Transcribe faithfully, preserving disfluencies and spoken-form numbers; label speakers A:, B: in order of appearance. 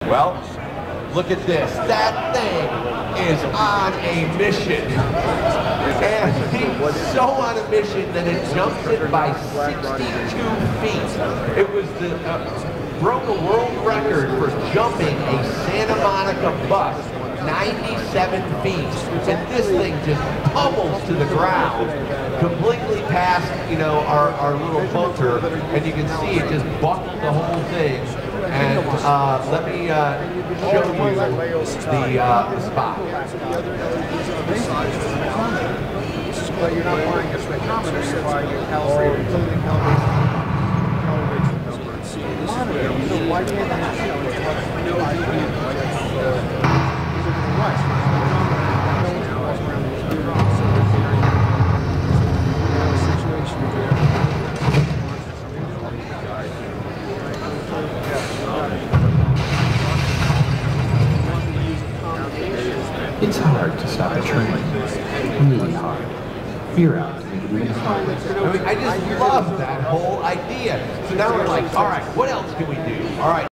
A: Well, look at this. That thing is on a mission. And he's so on a mission that it jumps it by sixty-two feet. It was the, uh, broke a world record for jumping a Santa Monica bus ninety-seven feet. And this thing just pummels to the ground, completely past, you know, our, our little bunker. And you can see it just buckled the whole thing. And uh, let me uh, show you the, uh, the spot.
B: But you're not buying a spectrometer, you're buying a calibrator. Why can't
C: It's hard to stop a train. Really hard. You're out.
A: I mean, I just love that whole idea. So now we're like, all right, what else can we do? All right.